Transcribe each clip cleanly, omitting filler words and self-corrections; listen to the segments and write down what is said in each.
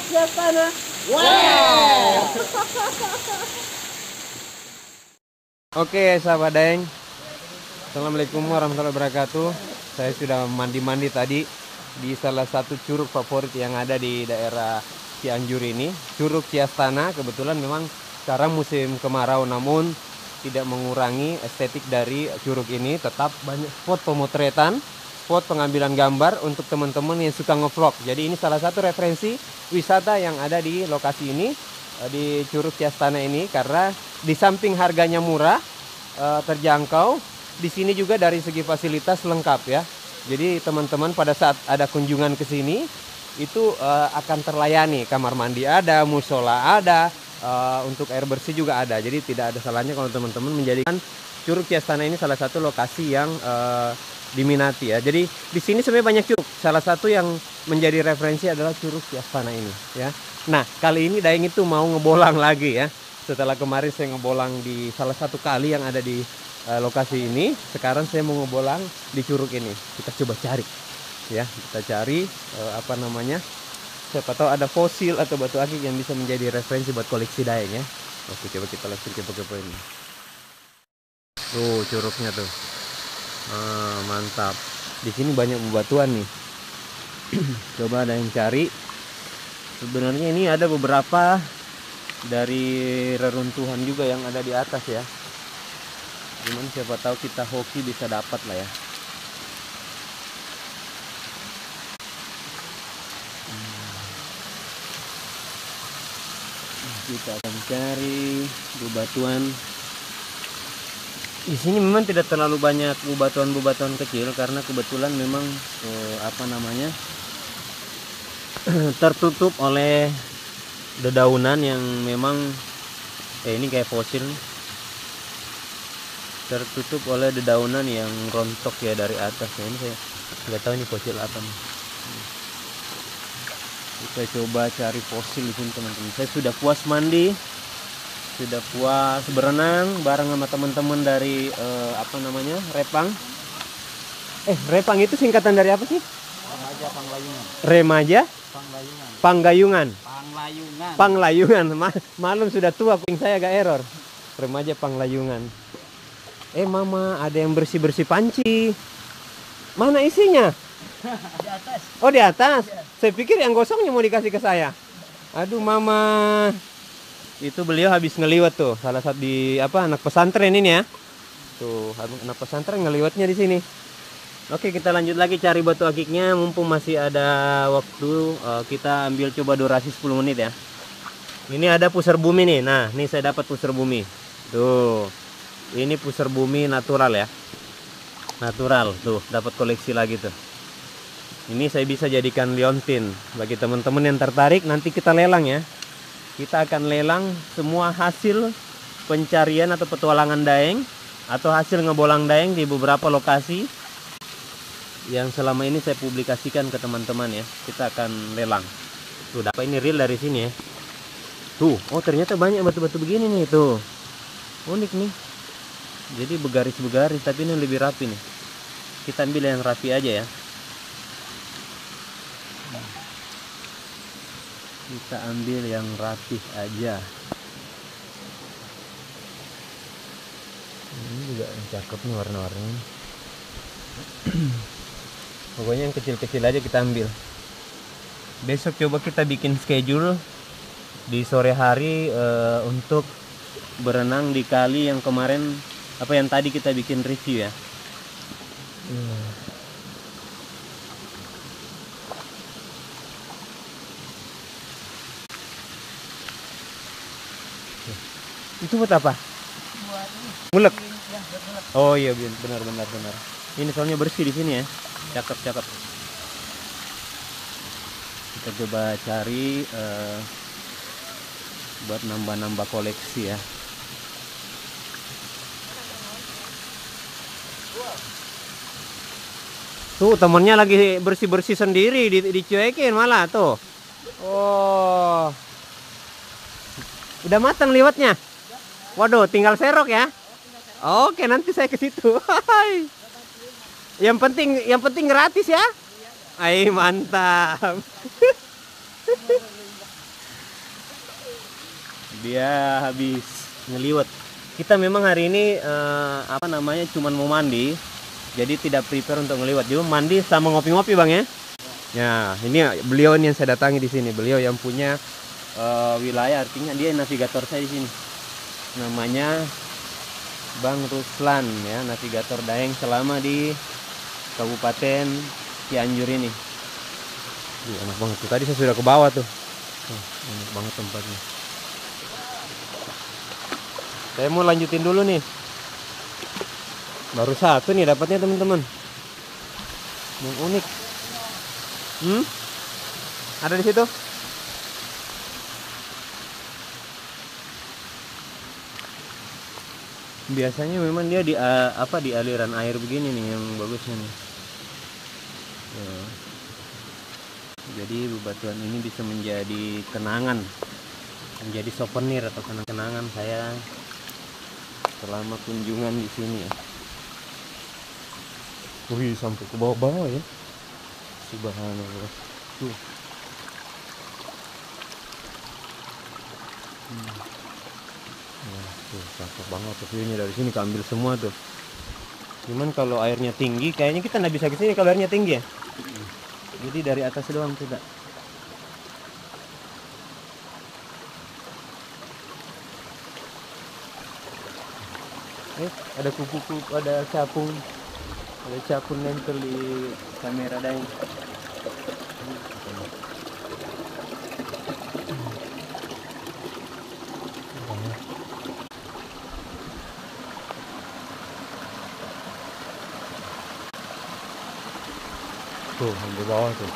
Ciastana. Wow. Oke, sahabat Daeng. Assalamualaikum warahmatullahi wabarakatuh. Saya sudah mandi-mandi tadi di salah satu curug favorit yang ada di daerah Cianjur ini, Curug Ciastana. Kebetulan memang sekarang musim kemarau, namun tidak mengurangi estetik dari curug ini. Tetap banyak spot pemotretan, spot pengambilan gambar untuk teman-teman yang suka ngevlog. Jadi ini salah satu referensi wisata yang ada di lokasi ini, di Curug Ciastana ini, karena di samping harganya murah, terjangkau, di sini juga dari segi fasilitas lengkap ya. Jadi teman-teman pada saat ada kunjungan ke sini itu akan terlayani, kamar mandi ada, musola ada, untuk air bersih juga ada. Jadi tidak ada salahnya kalau teman-teman menjadikan Curug Ciastana ini salah satu lokasi yang diminati ya. Jadi di sini sebenarnya banyak curug. Salah satu yang menjadi referensi adalah Curug Ciastana ini ya. Nah, kali ini Daeng itu mau ngebolang lagi ya. Setelah kemarin saya ngebolang di salah satu kali yang ada di lokasi ini, sekarang saya mau ngebolang di curug ini. Kita coba cari ya, kita cari apa namanya, siapa tahu ada fosil atau batu akik yang bisa menjadi referensi buat koleksi Daeng ya. Oke, coba kita langsung kepo-kepo ini. Tuh curugnya tuh, mantap. Di sini banyak bebatuan nih. Coba Daeng cari. Sebenarnya ini ada beberapa dari reruntuhan juga yang ada di atas ya. Cuman siapa tahu kita hoki bisa dapat lah ya. Kita akan cari bebatuan. Di sini memang tidak terlalu banyak bebatuan-bebatuan kecil karena kebetulan memang apa namanya, tertutup oleh dedaunan yang memang ini kayak fosil nih. Tertutup oleh dedaunan yang rontok ya dari atas ya. Ini saya nggak tahu ini fosil apa nih. Kita coba cari fosil di sini teman-teman. Saya sudah puas mandi, sudah puas berenang bareng sama teman-teman dari apa namanya, Repang. Repang itu singkatan dari apa sih? Remaja Panglayungan. Remaja Panglayungan. Panggayungan. Panglayungan. Panglayungan. Malum sudah tua, kuping saya agak error. Remaja Panglayungan. Mama, ada yang bersih-bersih panci. Mana isinya? Di atas. Oh, di atas. Saya pikir yang gosongnya mau dikasih ke saya. Aduh, Mama. Itu beliau habis ngeliwat tuh. Salah satu di apa, anak pesantren ini ya. Tuh, anak pesantren ngeliwatnya di sini. Oke, kita lanjut lagi cari batu akiknya. Mumpung masih ada waktu, kita ambil coba durasi 10 menit ya. Ini ada pusar bumi nih. Nah, ini saya dapat pusar bumi. Tuh. Ini pusar bumi natural ya. Natural tuh, dapat koleksi lagi tuh. Ini saya bisa jadikan liontin. Bagi teman-teman yang tertarik, nanti kita lelang ya. Kita akan lelang semua hasil pencarian atau petualangan Daeng, atau hasil ngebolang Daeng di beberapa lokasi yang selama ini saya publikasikan ke teman-teman ya. Kita akan lelang. Tuh, dapat ini real dari sini ya. Tuh, oh ternyata banyak batu-batu begini nih tuh. Unik nih. Jadi bergaris-bergaris, tapi ini lebih rapi nih. Kita ambil yang rapi aja ya. Kita ambil yang rapi aja. Ini juga cakep nih warna-warnanya. Pokoknya yang kecil-kecil aja kita ambil. Besok coba kita bikin schedule di sore hari untuk berenang di kali yang kemarin, apa yang tadi kita bikin review ya. Itu buat apa? Buat ini. Ngulek. Ya, buat ngulek. Oh iya, benar. Ini soalnya bersih di sini ya. Cakep. Kita coba cari buat nambah-nambah koleksi ya. Tuh temennya lagi bersih-bersih sendiri, dicuekin malah tuh. Oh, udah matang liwatnya. Waduh, tinggal serok ya. Oke, nanti saya ke situ. Yang penting gratis ya. Ay, mantap. Dia habis ngeliwat. Kita memang hari ini cuman mau mandi, jadi tidak prepare untuk ngeliwat. Jadi mandi sama ngopi-ngopi bang ya. Ya, ini beliau ini yang saya datangi di sini. Beliau yang punya wilayah, artinya dia navigator saya di sini. Namanya Bang Ruslan ya, navigator Daeng selama di Kabupaten Cianjur ini. Enak banget tuh. Tadi saya sudah ke bawah tuh. Enak banget tempatnya. Saya mau lanjutin dulu nih. Baru satu nih dapatnya teman-teman. Yang unik. Ada di situ? Biasanya memang dia di di aliran air begini nih yang bagusnya nih. Ya. Jadi bebatuan ini bisa menjadi kenangan, menjadi souvenir atau kenangan saya selama kunjungan di sini ya. Wih, sampai ke bawah-bawah ya. Subhanallah. Tuh. Tuh, cakep banget viewnya dari sini, keambil semua tuh. Cuman kalau airnya tinggi, kayaknya kita nggak bisa ke sini kalau airnya tinggi ya. Jadi dari atas doang tidak. Ada kupu-kupu, ada capung nempel di kamera Daeng. Tuh, di bawah tuh.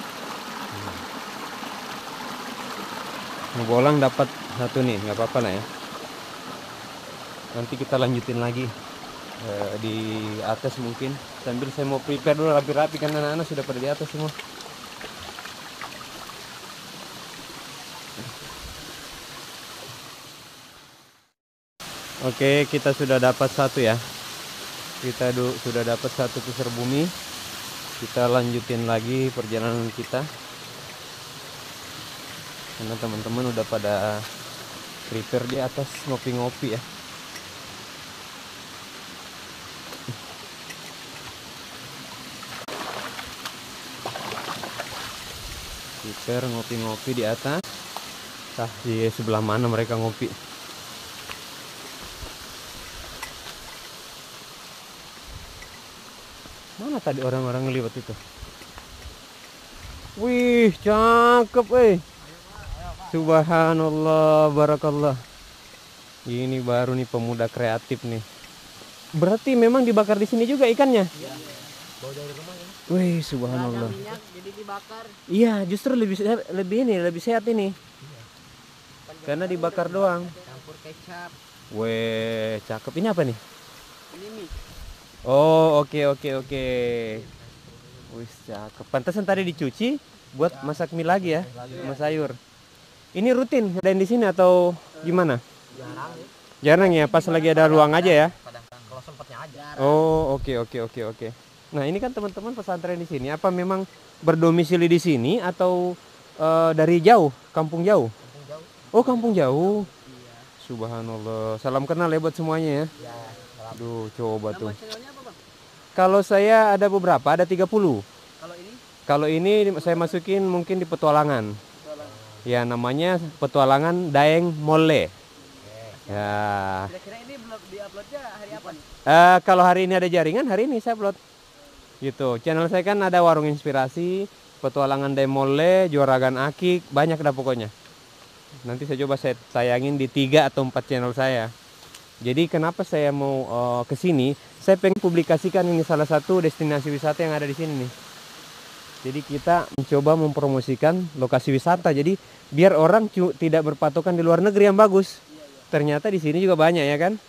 Bolang dapat satu nih, nggak apa-apa lah ya. Nanti kita lanjutin lagi di atas mungkin. Sambil saya mau prepare dulu rapi-rapi karena anak-anak sudah pada di atas semua. Oke, kita sudah dapat satu ya. Kita sudah dapat satu pusar bumi. Kita lanjutin lagi perjalanan kita. Karena teman-teman udah pada prepare di atas ngopi-ngopi ya. Prepare ngopi-ngopi di atas. Tah, di sebelah mana mereka ngopi? Mana tadi orang-orang ngeliwat itu? Wih, cakep Subhanallah, barakallah. Ini baru nih pemuda kreatif nih. Berarti memang dibakar di sini juga ikannya? Iya. Bawa dari rumah ya. Wih, subhanallah. Ada minyak jadi dibakar. Iya, justru lebih sehat ini. Iya. Karena dibakar doang. Campur kecap. Wih, cakep. Ini apa nih? Ini mie. Oh, oke. Wih, cakep. Pantesan tadi dicuci buat masak mie lagi ya, sama sayur. Ini rutin ada di sini atau gimana? Jarang ya, pas lagi ada ruang aja ya. Kalau sempatnya aja. Oh, oke. Nah, ini kan teman-teman pesantren di sini. Apa memang berdomisili di sini atau dari jauh, kampung jauh? Kampung jauh. Oh, kampung jauh. Iya. Subhanallah. Salam kenal ya buat semuanya ya. Ya, salam. Aduh, coba tuh. Nama channelnya apa, Bang? Kalau saya ada beberapa, ada 30. Kalau ini? Kalau ini saya masukin mungkin di petualangan. Ya, namanya Petualangan Daeng Molle. Ya. Kira-kira ini belum di-uploadnya hari apa nih? Kalau hari ini ada jaringan, hari ini saya upload. Gitu. Channel saya kan ada Warung Inspirasi, Petualangan Daeng Molle, Juragan Akik, banyak dah pokoknya. Nanti saya coba saya tayangin di 3 atau 4 channel saya. Jadi kenapa saya mau ke sini? Saya pengen publikasikan ini salah satu destinasi wisata yang ada di sini nih. Jadi kita mencoba mempromosikan lokasi wisata. Jadi biar orang tidak berpatokan di luar negeri yang bagus. Ternyata di sini juga banyak ya kan?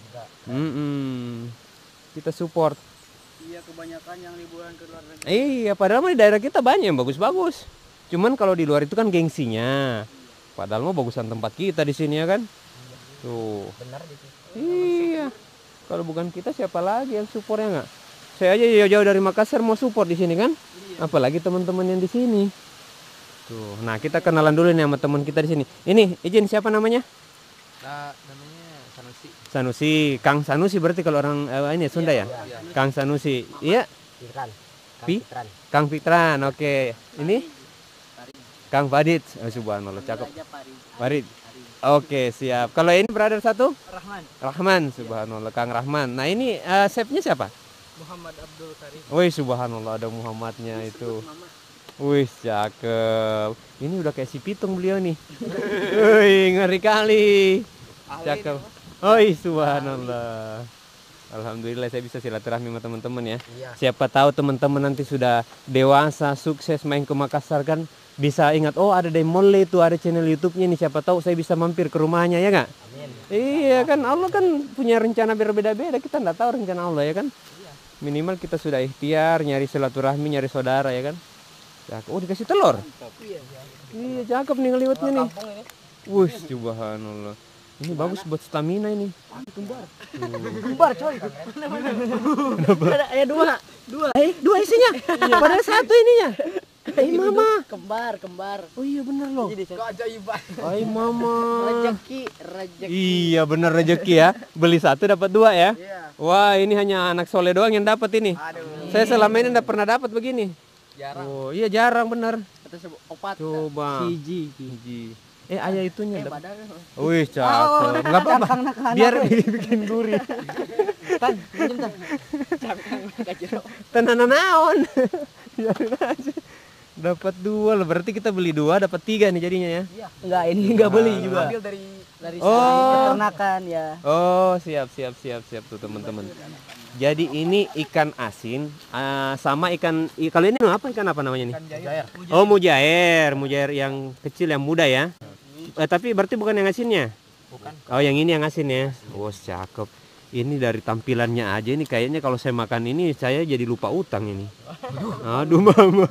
Kita support. Iya, kebanyakan yang liburan ke luar negeri. Iya, padahal di daerah kita banyak yang bagus-bagus. Cuman kalau di luar itu kan gengsinya. Padahal mau bagusan tempat kita di sini ya kan? Tuh. Benar gitu. Iya. Kalau bukan kita siapa lagi yang support ya nggak? Saya aja jauh-jauh dari Makassar mau support di sini kan? Apalagi teman-teman yang di sini. Tuh. Nah, kita kenalan dulu nih sama teman kita di sini. Ini izin siapa namanya? Namanya Sanusi. Sanusi, Kang Sanusi berarti kalau orang ini Sunda ya? Kang Sanusi. Iya, Fitran. Pi? Kang Fitran. Oke. Ini Kang Fadid. Oh, subhanallah, cakep. Farid. Oke, siap. Kalau ini brother satu? Rahman. Rahman, subhanallah, Kang Rahman. Nah, ini chefnya siapa? Muhammad Abdul Karim. Wih, subhanallah, ada Muhammadnya itu. Wih, cakep. Ini udah kayak si Pitung beliau nih. Wih, ngeri kali. Cakep. Wih, subhanallah. Alhamdulillah saya bisa silaturahmi sama teman-teman ya. Iya. Siapa tahu teman-teman nanti sudah dewasa, sukses main ke Makassar kan bisa ingat, oh ada Demolle itu, ada channel YouTube-nya nih, siapa tahu saya bisa mampir ke rumahnya ya nggak? Amin. Iya kan, Allah kan punya rencana berbeda-beda, kita nggak tahu rencana Allah ya kan. Minimal kita sudah ikhtiar, nyari silaturahmi, nyari saudara ya kan. Oh dikasih telur? Iya cakep nih ngeliwatnya nih. Wih subhanallah. Ini bagus buat stamina ini. Kembar coy. Ada dua. Dua isinya. Padahal satu ininya. Mama. Kembar. Oh iya bener loh. Keajaiban. Mama. Rezeki. Iya bener rezeki ya. Beli satu dapat dua ya. Iya. Wah ini hanya anak soleh doang yang dapat ini. Aduh. Saya selama ini nggak pernah dapat begini. Jarang. Oh iya jarang bener. Kata opat. Coba. Hiji. Ayah itunya. Badan. Wih cakep. Nggak apa-apa. Biar bikin gurih. Tan, minjem tan. Cangkang kaciro. Tenanan naon. Biarin aja. Dapat dua loh. Berarti kita beli dua dapat tiga nih jadinya ya. Iya. Enggak, ini enggak beli juga. Ambil dari peternakan ya. Oh siap tuh teman-teman. Jadi ini ikan asin sama ikan kalau ini apa ikan apa namanya nih? Mujair. Oh mujair yang kecil yang muda ya. Tapi berarti bukan yang asinnya. Bukan. Oh yang ini yang asin ya. Oh cakep. Ini dari tampilannya aja ini kayaknya kalau saya makan ini saya jadi lupa utang ini. Aduh mama.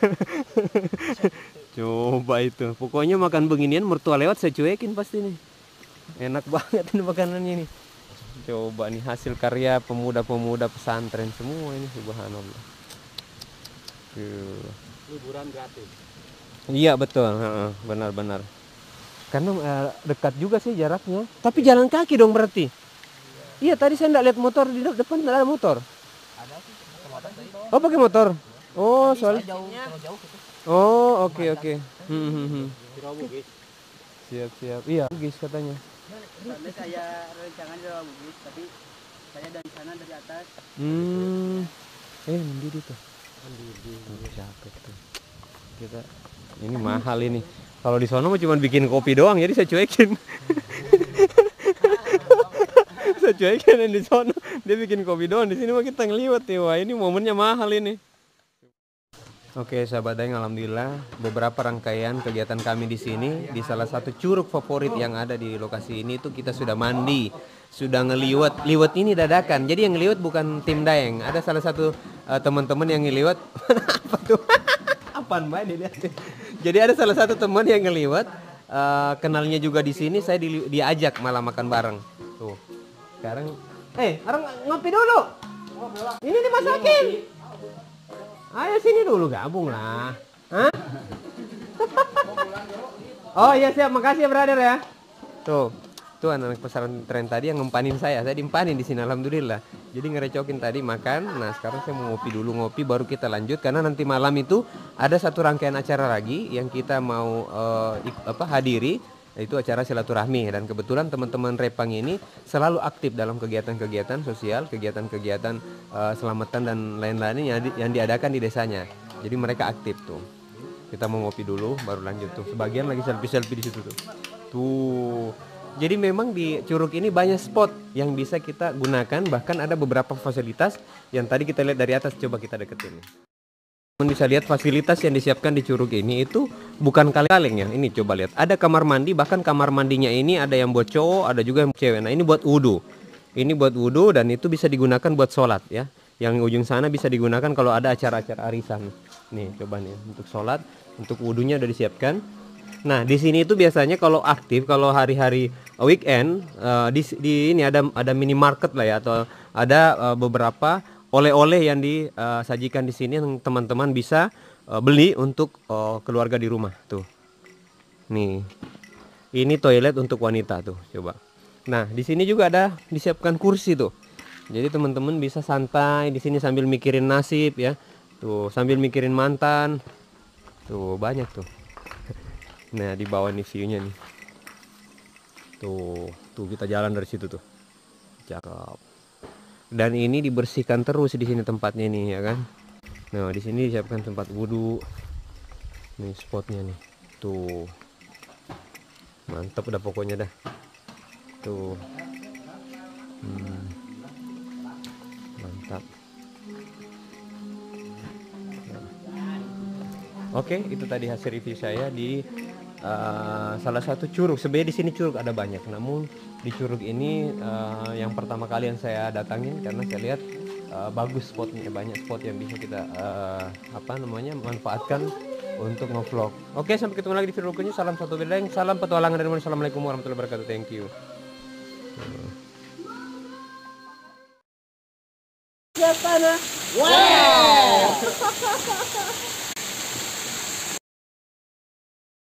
Coba itu. Pokoknya makan beginian mertua lewat saya cuekin pasti nih. Enak banget ini makanannya nih. Coba nih hasil karya pemuda-pemuda pesantren semua ini subhanallah. Liburan gratis. Iya betul, benar-benar. Karena dekat juga sih jaraknya. Tapi jalan kaki dong berarti. Iya tadi saya nggak lihat motor di depan, nggak ada motor. Ada sih pakai motor tadi. Oh pakai motor. Oh soalnya. Jauh gitu. Oh oke. Di guys. Siap. Iya guys katanya. Tadi saya rencana di Bugis, tapi saya dari sana dari atas. Mendidih tuh. Cakep tuh. Kita ini mahal ini. Kalau di sono mah cuma bikin kopi doang, jadi saya cuekin. Saya cuekin yang di sono, dia bikin kopi doang. Di sini mah kita ngeliwat ya. Wah ini momennya mahal ini. Oke sahabat Daeng, alhamdulillah beberapa rangkaian kegiatan kami di sini di salah satu curug favorit yang ada di lokasi ini itu kita sudah mandi, sudah ngeliwat. Liwat ini dadakan. Jadi yang ngeliwat bukan tim Daeng. Ada salah satu teman-teman yang ngeliwat. Apa tuh? Apaan mbak dia? Jadi ada salah satu teman yang ngeliwat, kenalnya juga di sini. Saya diajak malah makan bareng. Tuh. Sekarang, orang ngopi dulu. Ini dimasakin. Ayo sini dulu gabung lah. Hah? Oh iya siap, makasih ya brother ya. Tuh anak pesantren tadi yang ngempanin saya dimpanin di sini alhamdulillah. Jadi ngerecokin tadi makan. Nah sekarang saya mau ngopi baru kita lanjut karena nanti malam itu ada satu rangkaian acara lagi yang kita mau hadiri. Itu acara silaturahmi dan kebetulan teman-teman Repang ini selalu aktif dalam kegiatan-kegiatan sosial, kegiatan-kegiatan selamatan dan lain-lainnya yang diadakan di desanya. Jadi mereka aktif tuh. Kita mau ngopi dulu baru lanjut tuh. Sebagian lagi selfie-selfie di situ tuh. Tuh. Jadi memang di Curug ini banyak spot yang bisa kita gunakan, bahkan ada beberapa fasilitas yang tadi kita lihat dari atas, coba kita deketin. Teman bisa lihat fasilitas yang disiapkan di Curug ini itu bukan kaleng-kaleng ya. Ini coba lihat, ada kamar mandi, bahkan kamar mandinya ini ada yang buat cowok, ada juga yang cewek. Nah ini buat wudhu. Ini buat wudhu dan itu bisa digunakan buat sholat ya. Yang ujung sana bisa digunakan kalau ada acara-acara arisan. Nih coba nih untuk sholat, untuk wudhunya udah disiapkan. Nah di sini itu biasanya kalau aktif, kalau hari-hari weekend di ini ada minimarket lah ya, atau ada beberapa oleh-oleh yang disajikan di sini yang teman-teman bisa beli untuk keluarga di rumah tuh. Nih, ini toilet untuk wanita tuh, coba. Nah, di sini juga ada disiapkan kursi tuh. Jadi teman-teman bisa santai di sini sambil mikirin nasib ya. Tuh, sambil mikirin mantan. Tuh, banyak tuh. Nah, di bawah nih view-nya nih. Tuh kita jalan dari situ tuh. Cakep. Dan ini dibersihkan terus di sini tempatnya nih ya kan. Nah, di sini disiapkan tempat wudhu. Nih spotnya nih. Tuh. Mantap udah pokoknya dah. Tuh. Mantap. Oke, itu tadi hasil review saya di salah satu curug. Sebenarnya di sini curug ada banyak, namun di curug ini yang pertama kali yang saya datangin karena saya lihat bagus spotnya, banyak spot yang bisa kita manfaatkan untuk ngevlog. Oke, sampai ketemu lagi di video berikutnya. Salam satu bedeng, salam petualangan dari mana. Assalamualaikum warahmatullahi wabarakatuh. Thank you. Siapa nah? Wow.